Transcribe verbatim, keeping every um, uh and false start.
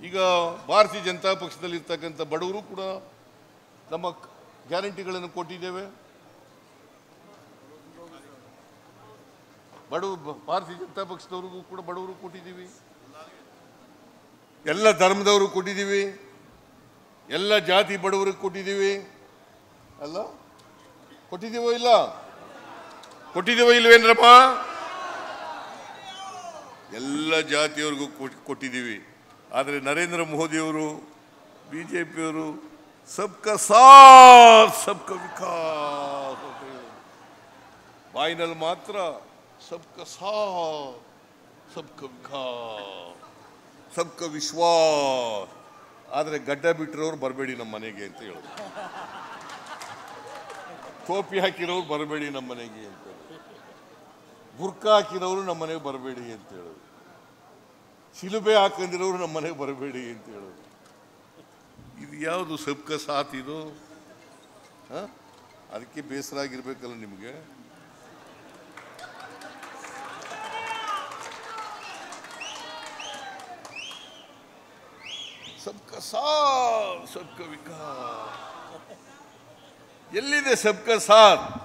ಈಗ ಭಾರತೀಯ ಜನತಾ ಪಕ್ಷದಲ್ಲಿ ಇರ್ತಕ್ಕಂಥ ಬಡವರು ಕೂಡ ನಮ್ಮ ಗ್ಯಾರಂಟಿಗಳನ್ನು ಕೊಟ್ಟಿದ್ದೇವೆ. ಬಡವರು ಭಾರತೀಯ ಜನತಾ ಪಕ್ಷದವ್ರಿಗೂ ಕೂಡ ಬಡವರು ಕೊಟ್ಟಿದ್ದೀವಿ, ಎಲ್ಲ ಧರ್ಮದವರು ಕೊಟ್ಟಿದ್ದೀವಿ, ಎಲ್ಲ ಜಾತಿ ಬಡವರಿಗೆ ಕೊಟ್ಟಿದ್ದೀವಿ. ಅಲ್ಲ ಕೊಟ್ಟಿದ್ದೀವೋ ಇಲ್ಲ? ಕೊಟ್ಟಿದ್ದೀವೋ ಇಲ್ವೇಂದ್ರಪ್ಪ? ಎಲ್ಲ ಜಾತಿಯವ್ರಿಗೂ ಕೊಟ್ಟಿದ್ದೀವಿ. ಆದರೆ ನರೇಂದ್ರ ಮೋದಿಯವರು, ಬಿ ಜೆ ಪಿಯವರು ಸಬ್ಕಾ ಸಾಥ್ ಸಬ್ಕಾ ವಿಕಾಸ್ ಅಂತ ಹೇಳಿ ಬಾಯಿನಲ್ಲಿ ಮಾತ್ರ ಸಬ್ಕಾ ಸಾಥ್ ಸಬ್ಕಾ ವಿಕಾಸ್ ಸಬ್ಕಾ ವಿಶ್ವಾಸ್, ಆದರೆ ಗಡ್ಡ ಬಿಟ್ಟಿರೋರು ಬರಬೇಡಿ ನಮ್ಮ ಮನೆಗೆ ಅಂತ ಹೇಳೋದು, ಟೋಪಿ ಹಾಕಿರೋರು ಬರಬೇಡಿ ನಮ್ಮ ಮನೆಗೆ ಅಂತ ಹೇಳೋದು, ಬುರ್ಕಾ ಹಾಕಿರೋರು ನಮ್ಮ ಮನೆಗೆ ಬರಬೇಡಿ ಅಂತ ಹೇಳೋದು, ಶಿಲುಬೆ ಹಾಕೊಂಡಿರೋರು ನಮ್ಮ ಮನೆಗೆ ಬರಬೇಡಿ ಅಂತ ಹೇಳೋದು. ಇದು ಯಾವುದು ಸಬ್ಕಾ ಸಾಥ್ ಇದು? ಅದಕ್ಕೆ ಬೇಸರ ಆಗಿರ್ಬೇಕಲ್ಲ ನಿಮಗೆ. ಸಬ್ಕಾ ಸಾಥ್ ಸಬ್ಕಾ ವಿಕಾಸ್ ಎಲ್ಲಿದೆ? ಸಬ್ಕಾ ಸಾಥ್